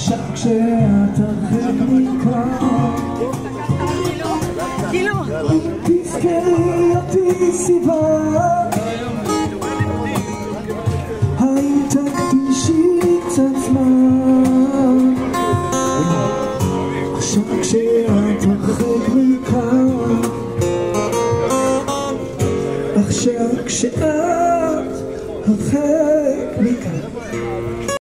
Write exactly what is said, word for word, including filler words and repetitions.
עכשיו כשאת הרחק מכאן תזכרי אותי סיבה האם תקדישי קצת זמן עכשיו כשאת הרחק מכאן עכשיו כשאת הרחק מכאן